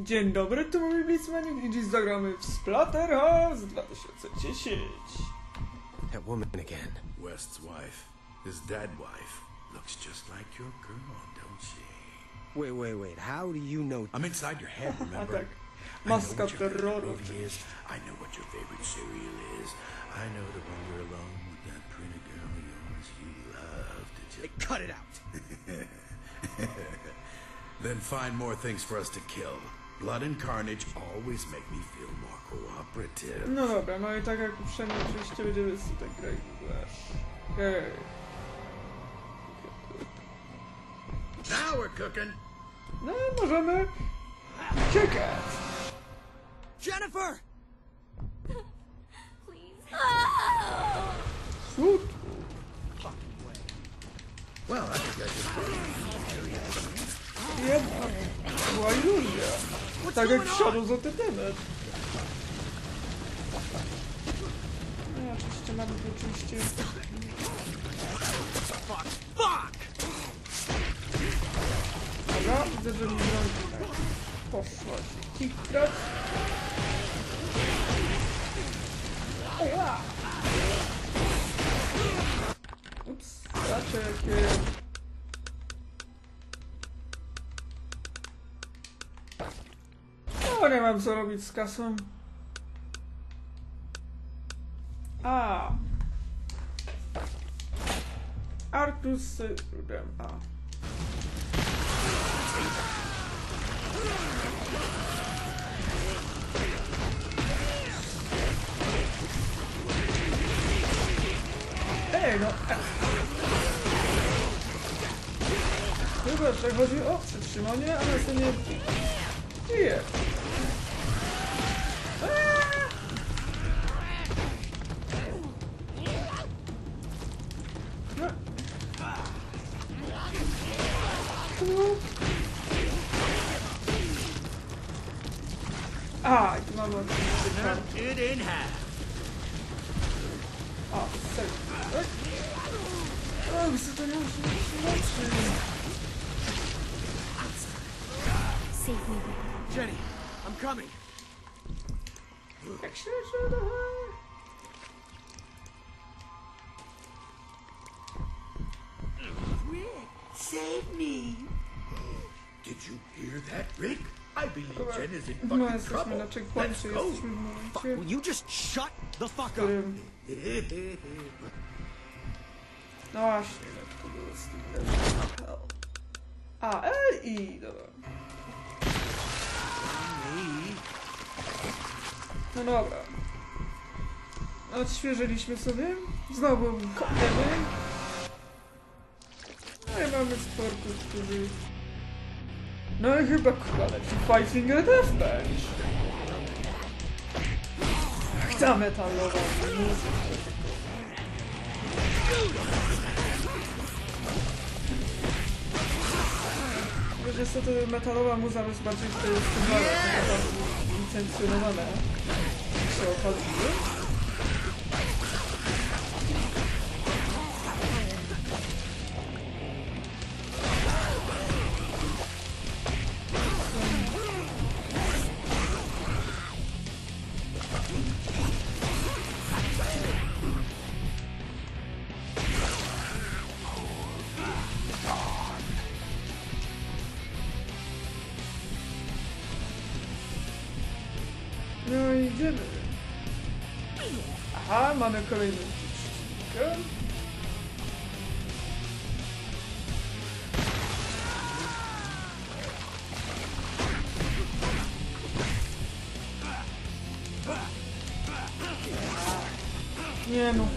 Dzień dobry, tu mówi Beastmanik i dziś zagramy w Splatterhouse 2010. That woman again. West's wife, his dead wife, looks just like your girl, don't she? Wait. How do you know? I'm inside your head, A remember? tak, I know maska what your favorite terroru. movie is. I know what your favorite cereal is. I know that when you're alone with that pretty girl of yours, you love to just... Cut it out. Then find more things for us to kill. Blood and carnage always make me feel more cooperative. No dobra, no i tak jak uprzednio oczywiście będziemy z tutaj grać w ogóle. Hej. Now we're cooking. No możemy uciekać. Jennifer! Cud. Well, I think I just... Jedna była iluzja. Tak jak w Shadows of the Dead. No oczywiście nawet oczywiście... Fuck! Dobra, widzę, że mi broń poszła się kikrać. Oła! Ups, zobaczcie jakie... No nie mam co robić z kasą. A. Artus z trudem. A. Ej, no. Chyba, że chodzi o przytrzymanie, a następnie bije. A, i tu mamy oczywiście... It in half. A, serio. O, widzę, to nie musi... Save me. Jenny, I'm coming. Jak się leży, Rick, save me. Did you hear that, Rick? I believe Jen is in no fucking jesteśmy trouble. na checkpoincie, Let's go. jesteśmy w Fuck, momencie, will you just shut the fuck w up? którym... No właśnie, jak to było z tym... A, L, I, dobra. No dobra. Odświeżyliśmy sobie. Znowu kopiemy. No i mamy sportów, którzy... No i chyba kurwa leci Fighting a Deathmatch. Ta metalowa muzyka. Wiesz co, to metalowa muza jest bardziej w tej stylach, licencjonowana. Się okazuje. No i idziemy. Aha, mamy kolejny przeciwnika. Nie no.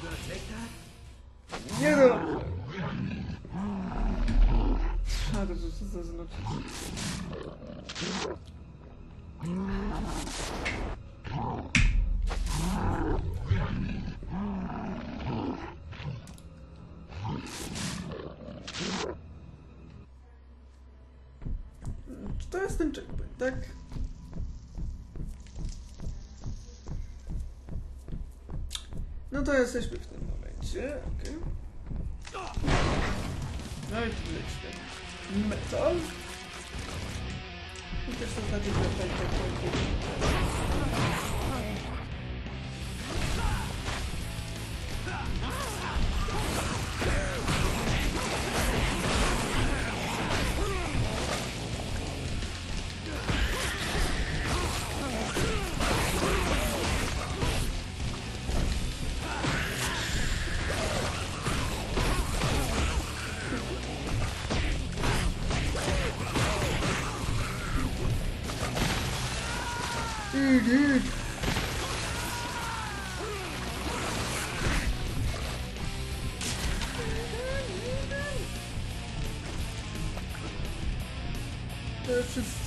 Nie no. A to co to znaczy? Czy to jest ten checkpoint, tak? No to jesteśmy w tym momencie, okej. No i tu leci ten metal. I też to znaczy, że tutaj to wszyscy.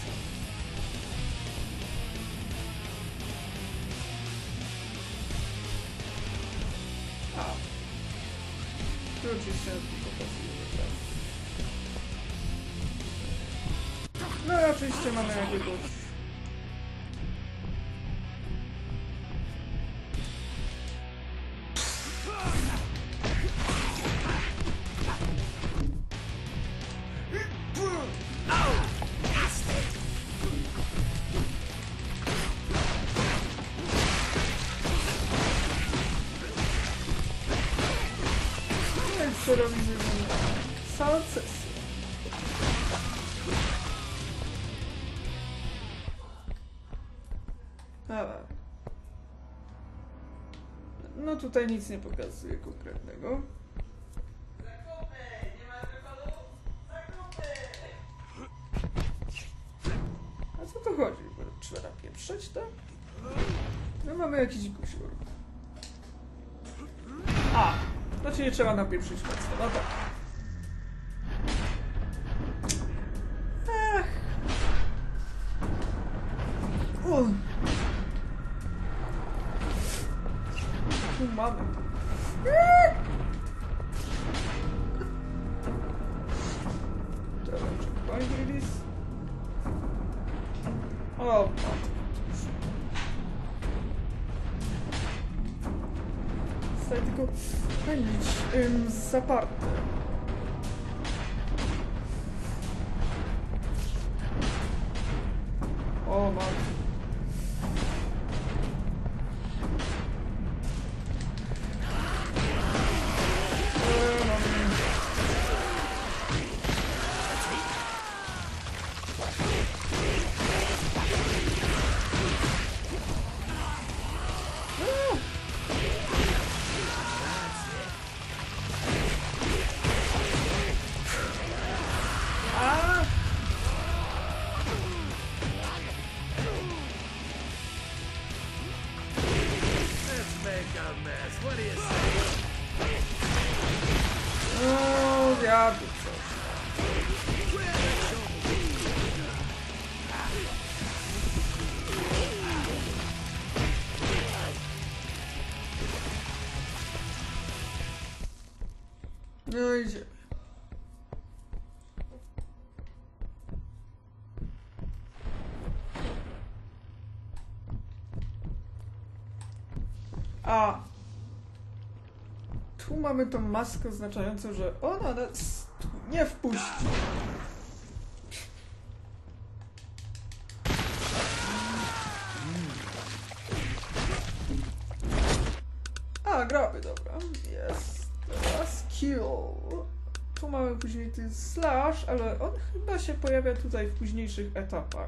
A. Tu oczywiście pokazuję, tak. No i oczywiście mamy jakiegoś. Co robi całą sesję. Dobra. No tutaj nic nie pokazuje konkretnego. A co to chodzi? Bo trzeba napieprzeć, tak? No mamy jakiś guzior. A! Znaczy nie trzeba napieprzyć mocno, no tak. Ach. Tu mamy. Dobra, checkpoint release. O, tylko pędzić zaparte. O, mam. No idzie. A. Tu mamy tą maskę oznaczającą, że ona nas tu nie wpuści. A, graby, dobra. Jest. Teraz kill. Tu mamy później ten slash, ale on chyba się pojawia tutaj w późniejszych etapach.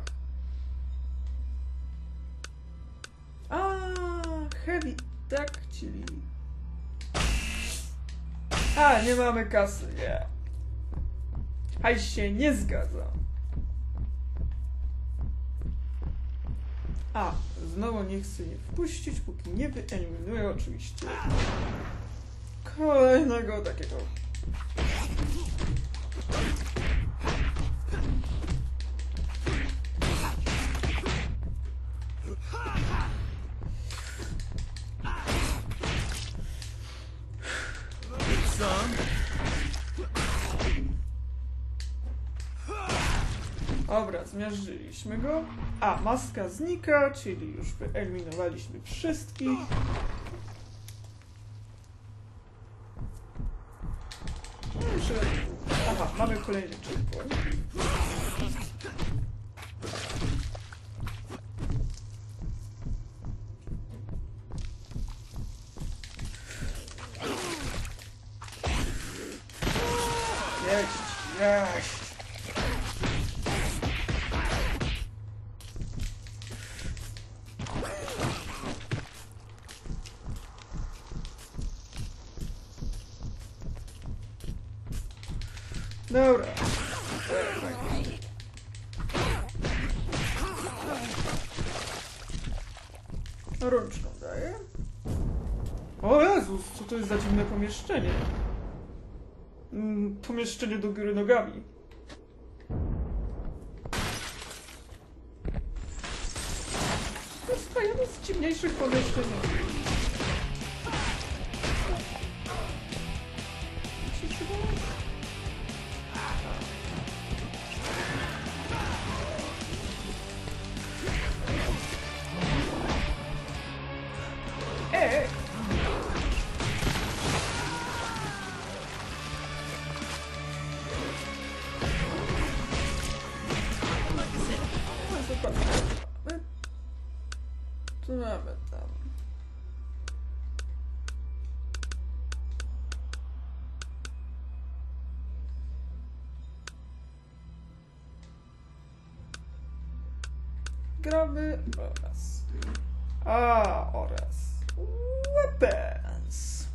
A, heavy attack, czyli... A, nie mamy kasy, nie. Hajs się nie zgadza. A, znowu nie chcę je wpuścić, póki nie wyeliminuję oczywiście kolejnego takiego. Dobra, zmiażdżyliśmy go. A, maska znika, czyli już wyeliminowaliśmy wszystkich. No jeszcze... Aha, mamy kolejny checkpoint. Weź. Dobra. Rączką daję. O Jezus, co to jest za dziwne pomieszczenie? Pomieszczenie do góry nogami. To jest chyba jedno z dziwniejszych pomieszczeń. Co mamy tam? Gramy oraz weapons.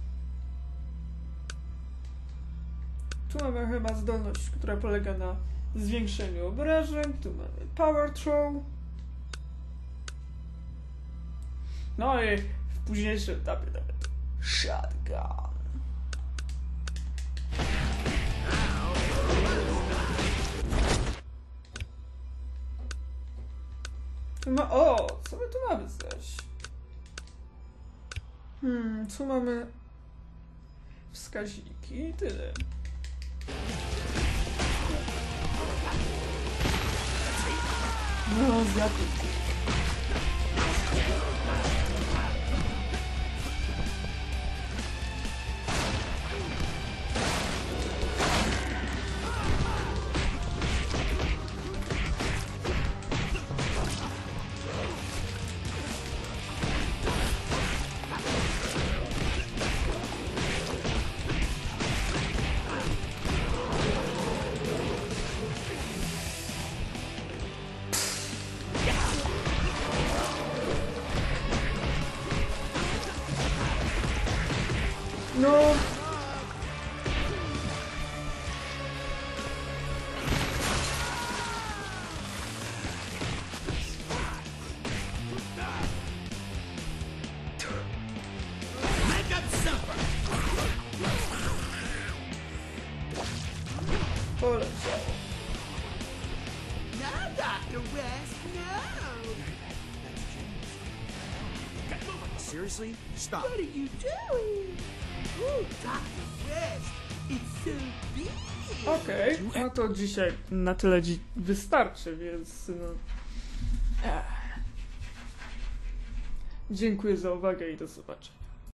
Tu mamy chyba zdolność, która polega na zwiększeniu obrażeń. Tu mamy power throw. No i w późniejszym etapie nawet shotgun. Co my tu mamy zaś? Co mamy? Wskaźniki i tyle. No, zjadł. No. Make up suffer. Poleciało. No, Dr. West, no. Get moving. Seriously? Stop. What are you doing? Ooh, Dr. West, it's so big. Okej, no to dzisiaj na tyle wystarczy, więc no. Dziękuję za uwagę i do zobaczenia.